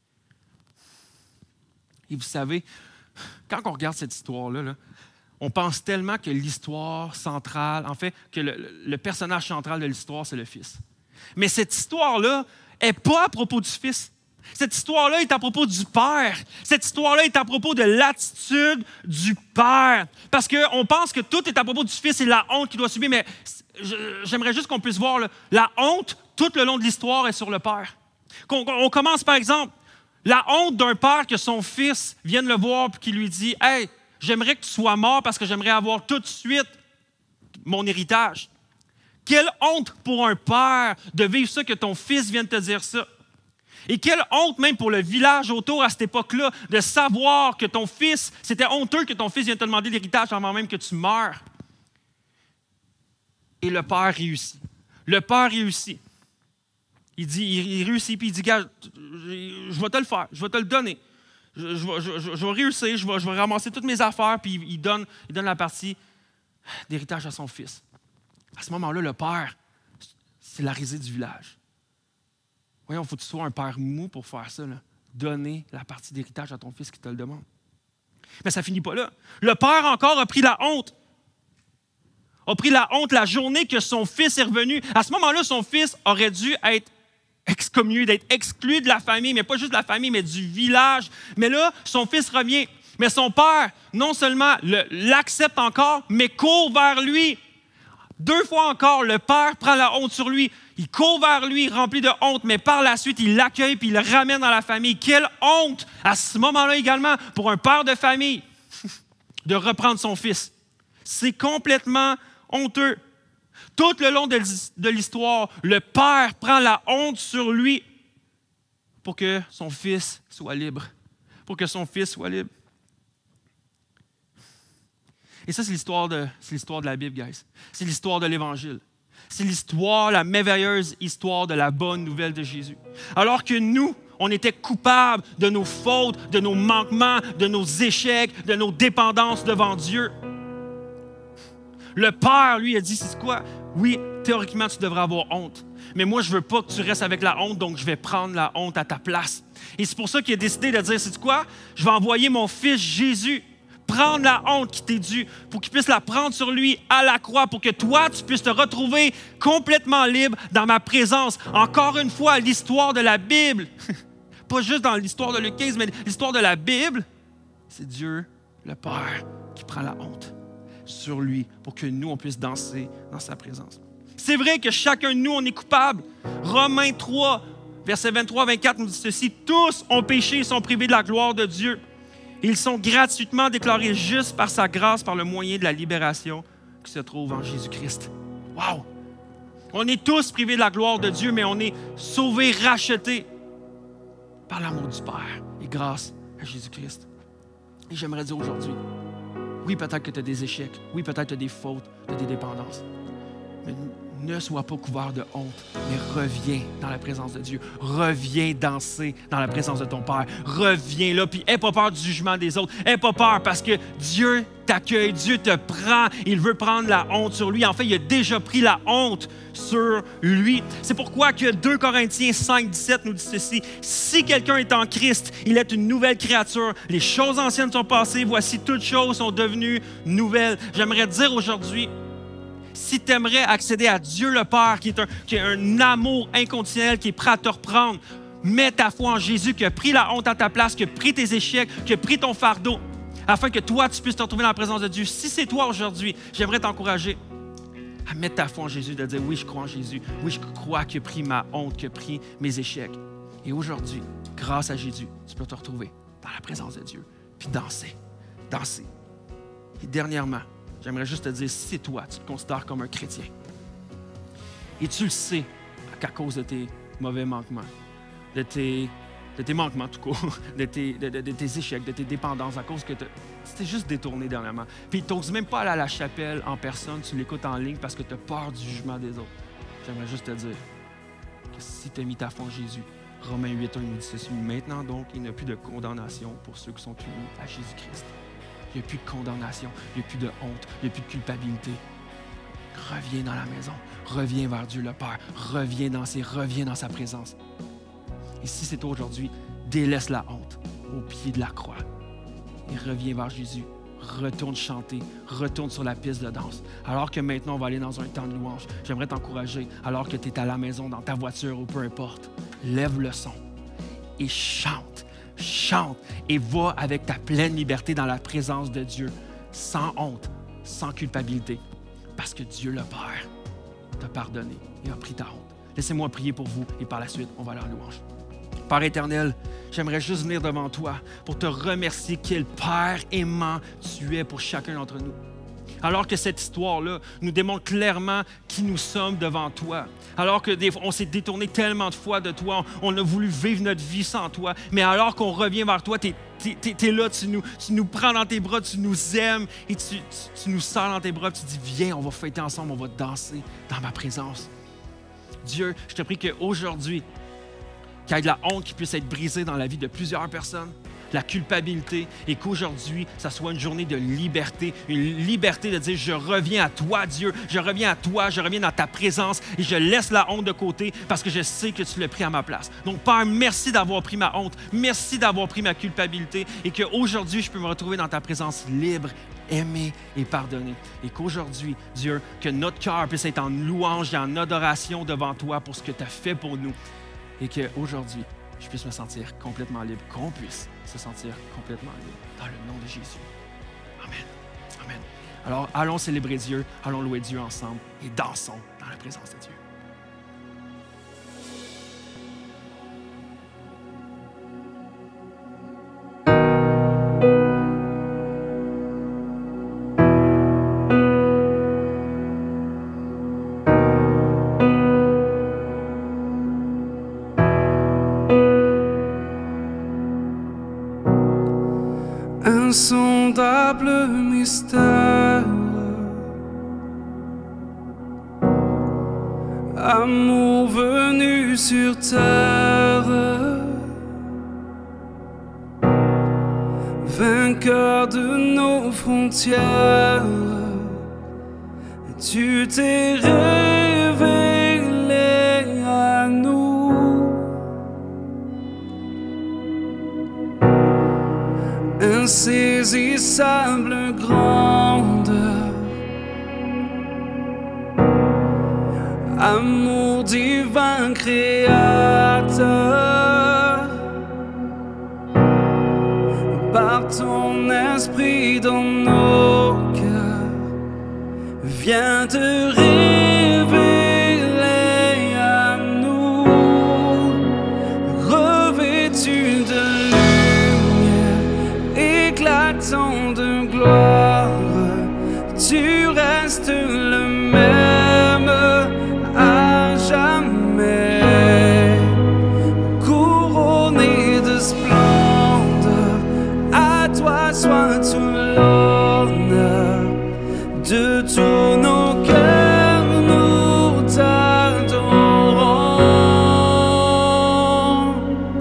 [SPEAKER 3] Et vous savez, quand on regarde cette histoire-là, là, on pense tellement que l'histoire centrale, en fait, que le, le personnage central de l'histoire, c'est le Fils. Mais cette histoire-là n'est pas à propos du Fils. Cette histoire-là est à propos du Père. Cette histoire-là est à propos de l'attitude du Père. Parce qu'on pense que tout est à propos du Fils et la honte qu'il doit subir, mais j'aimerais juste qu'on puisse voir là, la honte, tout le long de l'histoire, est sur le Père. Qu'on, on commence, par exemple, la honte d'un père que son fils vienne le voir et qui lui dit « Hey, j'aimerais que tu sois mort parce que j'aimerais avoir tout de suite mon héritage. » Quelle honte pour un père de vivre ça, que ton fils vienne te dire ça. Et quelle honte même pour le village autour à cette époque-là de savoir que ton fils, c'était honteux que ton fils vienne te demander l'héritage avant même que tu meurs. Et le père réussit. Le père réussit. Il dit, il réussit, puis il dit, gars, je vais te le faire, je vais te le donner. Je, je, je, je, je vais réussir, je vais, je vais ramasser toutes mes affaires, puis il donne, il donne la partie d'héritage à son fils. À ce moment-là, le père, c'est la risée du village. Voyons, il faut que tu sois un père mou pour faire ça, là. Donner la partie d'héritage à ton fils qui te le demande. Mais ça ne finit pas là. Le père encore a pris la honte. A pris la honte la journée que son fils est revenu. À ce moment-là, son fils aurait dû être excommunié, d'être exclu de la famille, mais pas juste de la famille, mais du village. Mais là, son fils revient. Mais son père, non seulement le, l'accepte encore, mais court vers lui. Deux fois encore, le père prend la honte sur lui. Il court vers lui, rempli de honte, mais par la suite, il l'accueille puis il le ramène dans la famille. Quelle honte à ce moment-là également pour un père de famille de reprendre son fils. C'est complètement honteux. Tout le long de l'histoire, le père prend la honte sur lui pour que son fils soit libre, pour que son fils soit libre. Et ça, c'est l'histoire de, c'est l'histoire de la Bible, guys. C'est l'histoire de l'Évangile. C'est l'histoire, la merveilleuse histoire de la bonne nouvelle de Jésus. Alors que nous, on était coupables de nos fautes, de nos manquements, de nos échecs, de nos dépendances devant Dieu. Le Père, lui, a dit, c'est quoi? Oui, théoriquement, tu devrais avoir honte. Mais moi, je ne veux pas que tu restes avec la honte, donc je vais prendre la honte à ta place. Et c'est pour ça qu'il a décidé de dire, c'est quoi? Je vais envoyer mon fils Jésus prendre la honte qui t'est due, pour qu'il puisse la prendre sur lui à la croix, pour que toi, tu puisses te retrouver complètement libre dans ma présence. Encore une fois, l'histoire de la Bible, pas juste dans l'histoire de Luc quinze, mais l'histoire de la Bible, c'est Dieu, le Père, qui prend la honte sur lui pour que nous, on puisse danser dans sa présence. C'est vrai que chacun de nous, on est coupable. Romains trois, versets vingt-trois à vingt-quatre nous dit ceci, « Tous ont péché et sont privés de la gloire de Dieu. Ils sont gratuitement déclarés justes par sa grâce, par le moyen de la libération qui se trouve en Jésus-Christ. » Wow! On est tous privés de la gloire de Dieu, mais on est sauvés, rachetés par l'amour du Père et grâce à Jésus-Christ. Et j'aimerais dire aujourd'hui, oui, peut-être que tu as des échecs, oui, peut-être que tu as des fautes, tu as des dépendances, mais ne sois pas couvert de honte, mais reviens dans la présence de Dieu. Reviens danser dans la présence de ton Père. Reviens là, puis n'aie pas peur du jugement des autres. N'aie pas peur parce que Dieu t'accueille, Dieu te prend. Il veut prendre la honte sur lui. En fait, il a déjà pris la honte sur lui. C'est pourquoi que deux Corinthiens cinq, dix-sept nous dit ceci. « Si quelqu'un est en Christ, il est une nouvelle créature. Les choses anciennes sont passées. Voici, toutes choses sont devenues nouvelles. » J'aimerais dire aujourd'hui, si tu aimerais accéder à Dieu le Père, qui est, un, qui est un amour inconditionnel, qui est prêt à te reprendre, mets ta foi en Jésus, qui a pris la honte à ta place, qui a pris tes échecs, qui a pris ton fardeau, afin que toi, tu puisses te retrouver dans la présence de Dieu. Si c'est toi aujourd'hui, j'aimerais t'encourager à mettre ta foi en Jésus, de dire, oui, je crois en Jésus. Oui, je crois qu'il a pris ma honte, qu'il a pris mes échecs. Et aujourd'hui, grâce à Jésus, tu peux te retrouver dans la présence de Dieu, puis danser, danser. Et dernièrement, j'aimerais juste te dire, si c'est toi, tu te considères comme un chrétien, et tu le sais qu'à cause de tes mauvais manquements, de tes, de tes manquements tout court, de tes, de, de, de tes échecs, de tes dépendances, à cause que tu t'es juste détourné dernièrement, puis tu n'oses même pas aller à la chapelle en personne, tu l'écoutes en ligne parce que tu as peur du jugement des autres. J'aimerais juste te dire que si tu as mis ta foi en Jésus, Romains huit, un nous dit ceci, maintenant donc, il n'y a plus de condamnation pour ceux qui sont unis à Jésus-Christ. Il n'y a plus de condamnation, il n'y a plus de honte, il n'y a plus de culpabilité. Reviens dans la maison, reviens vers Dieu le Père, reviens danser, reviens dans sa présence. Et si c'est toi aujourd'hui, délaisse la honte au pied de la croix et reviens vers Jésus. Retourne chanter, retourne sur la piste de danse. Alors que maintenant, on va aller dans un temps de louange. J'aimerais t'encourager, alors que tu es à la maison, dans ta voiture ou peu importe, lève le son et chante. Chante et va avec ta pleine liberté dans la présence de Dieu, sans honte, sans culpabilité, parce que Dieu le Père t'a pardonné et a pris ta honte. Laissez-moi prier pour vous et par la suite, on va aller en louange. Père éternel, j'aimerais juste venir devant toi pour te remercier quel Père aimant tu es pour chacun d'entre nous. Alors que cette histoire-là nous démontre clairement qui nous sommes devant toi. Alors qu'on s'est détourné tellement de fois de toi, on, on a voulu vivre notre vie sans toi, mais alors qu'on revient vers toi, tu es là, tu nous, tu nous prends dans tes bras, tu nous aimes et tu, tu, tu nous sers dans tes bras, tu dis, viens, on va fêter ensemble, on va danser dans ma présence. Dieu, je te prie qu'aujourd'hui, qu'il y ait de la honte qui puisse être brisée dans la vie de plusieurs personnes, la culpabilité, et qu'aujourd'hui, ça soit une journée de liberté, une liberté de dire, je reviens à toi, Dieu, je reviens à toi, je reviens dans ta présence et je laisse la honte de côté parce que je sais que tu l'as pris à ma place. Donc, Père, merci d'avoir pris ma honte, merci d'avoir pris ma culpabilité et qu'aujourd'hui, je peux me retrouver dans ta présence libre, aimé et pardonné. Et qu'aujourd'hui, Dieu, que notre cœur puisse être en louange et en adoration devant toi pour ce que tu as fait pour nous et qu'aujourd'hui, je puisse me sentir complètement libre, qu'on puisse se sentir complètement libre dans le nom de Jésus. Amen. Amen. Alors, allons célébrer Dieu, allons louer Dieu ensemble et dansons dans la présence de Dieu.
[SPEAKER 2] insondable mystère. Amour venu sur terre, vainqueur de nos frontières, tu t'es révélé à nous. Insaisissable grandeur, amour divin créateur, par ton esprit dans nos cœurs, viens te révéler à nous, revêtu de lumière, éclatant de gloire, tu restes le même à jamais, couronné de splendeur, à toi soit tout l'honneur, de tous nos cœurs nous t'adorons.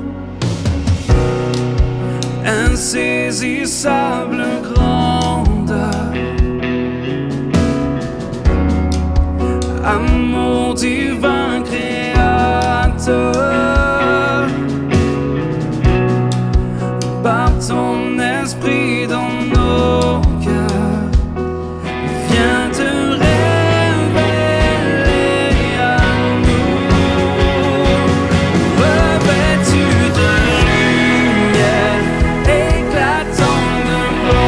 [SPEAKER 2] Insaisissable grandeur, amour divin créateur, par ton esprit dans nos cœurs, viens te révéler à nous, revêtu de lumière, éclatant de gloire.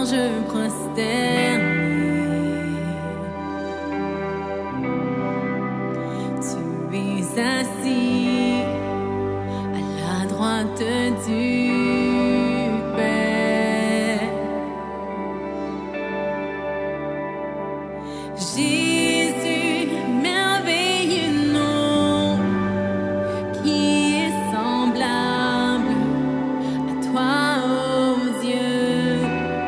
[SPEAKER 4] anges prosternés. Tu es assis à la droite du Père. Jésus, merveilleux nom, qui est semblable à toi, ô Dieu.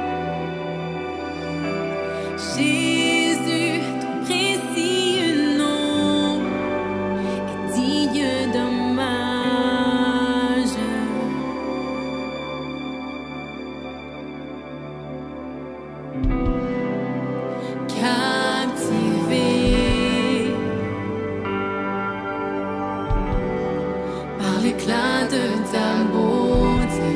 [SPEAKER 4] Jésus, ton précieux nom est digne d'hommage. Captivé par l'éclat de ta beauté,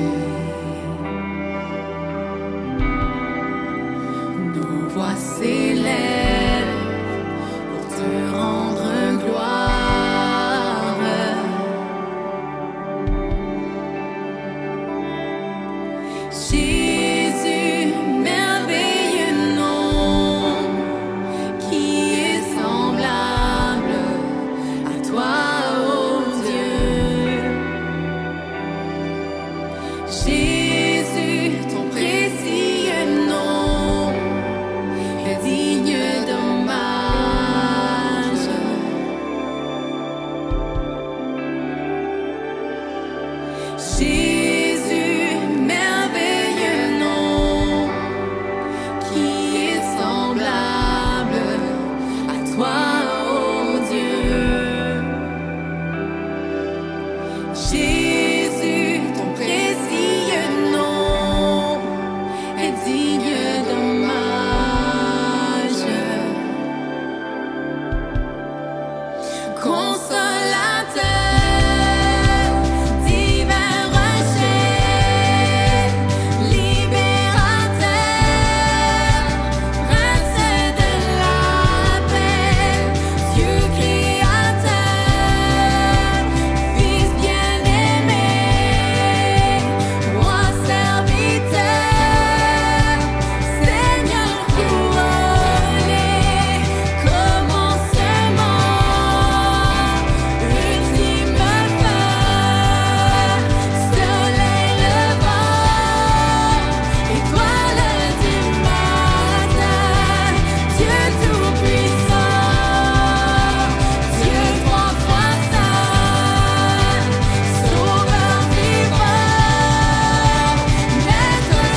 [SPEAKER 4] nos voix s'élèvent pour te rendre gloire. Jésus, merveilleux nom, qui est semblable à toi, ô Dieu. Jésus, ton précieux nom est digne d'hommage. Jésus, merveilleux nom, qui est semblable à toi, ô Dieu. Jésus, ton précieux nom est digne d'hommage. Consolateur, divin rocher, libérateur, prince de la paix, Dieu créateur, Fils bien-aimé, roi serviteur, Seigneur couronné, commencement, ultime fin, soleil levant, étoile du matin, Dieu tout-puissant, Dieu trois fois saint, sauveur vivant, maître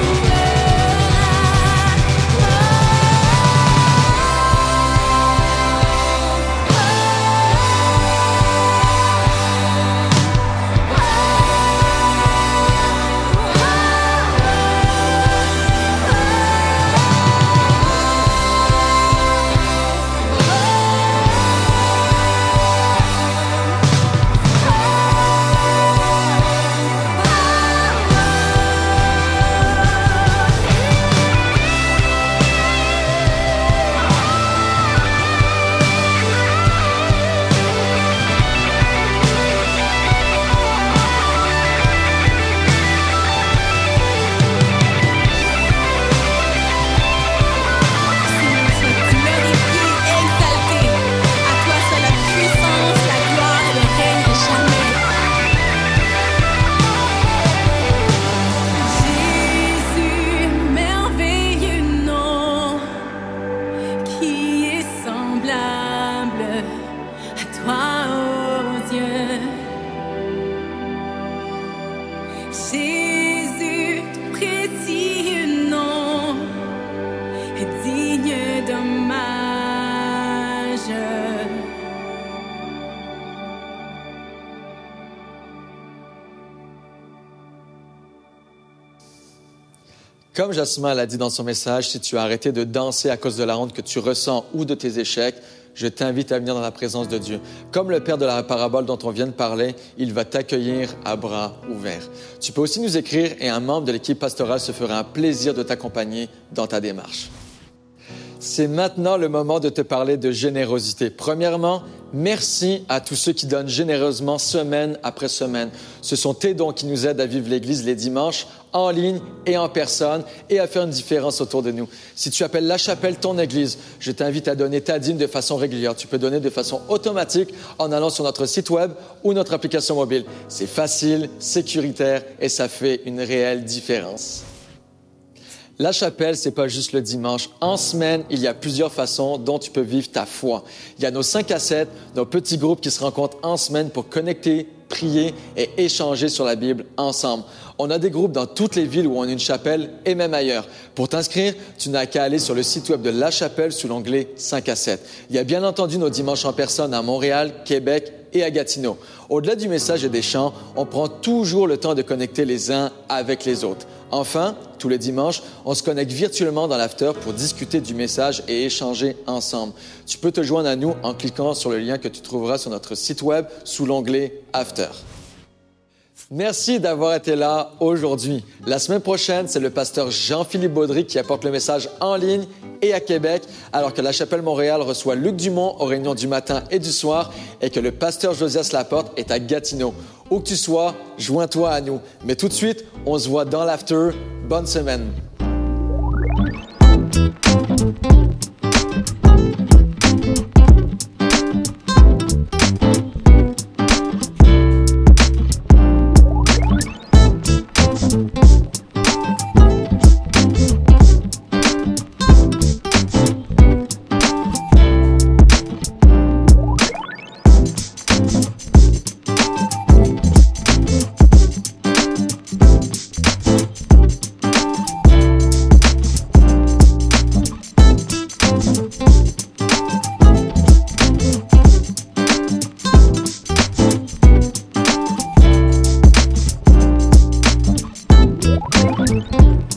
[SPEAKER 4] Jésus, ton précieux nom est digne d'hommage.
[SPEAKER 1] Comme Jasmin l'a dit dans son message, si tu as arrêté de danser à cause de la honte que tu ressens ou de tes échecs, je t'invite à venir dans la présence de Dieu. Comme le père de la parabole dont on vient de parler, il va t'accueillir à bras ouverts. Tu peux aussi nous écrire et un membre de l'équipe pastorale se fera un plaisir de t'accompagner dans ta démarche. C'est maintenant le moment de te parler de générosité. Premièrement, merci à tous ceux qui donnent généreusement semaine après semaine. Ce sont tes dons qui nous aident à vivre l'Église les dimanches, en ligne et en personne, et à faire une différence autour de nous. Si tu appelles La Chapelle ton Église, je t'invite à donner ta dîme de façon régulière. Tu peux donner de façon automatique en allant sur notre site web ou notre application mobile. C'est facile, sécuritaire et ça fait une réelle différence. La Chapelle, c'est pas juste le dimanche. En semaine, il y a plusieurs façons dont tu peux vivre ta foi. Il y a nos cinq à sept, nos petits groupes qui se rencontrent en semaine pour connecter, prier et échanger sur la Bible ensemble. On a des groupes dans toutes les villes où on a une chapelle et même ailleurs. Pour t'inscrire, tu n'as qu'à aller sur le site web de La Chapelle sous l'onglet cinq à sept. Il y a bien entendu nos dimanches en personne à Montréal, Québec et à Gatineau. Au-delà du message et des chants, on prend toujours le temps de connecter les uns avec les autres. Enfin, tous les dimanches, on se connecte virtuellement dans l'after pour discuter du message et échanger ensemble. Tu peux te joindre à nous en cliquant sur le lien que tu trouveras sur notre site web sous l'onglet After. Merci d'avoir été là aujourd'hui. La semaine prochaine, c'est le pasteur Jean-Philippe Baudry qui apporte le message en ligne et à Québec, alors que La Chapelle Montréal reçoit Luc Dumont aux réunions du matin et du soir et que le pasteur Josias Laporte est à Gatineau. Où que tu sois, joins-toi à nous. Mais tout de suite, on se voit dans l'after. Bonne semaine.
[SPEAKER 5] Thank you.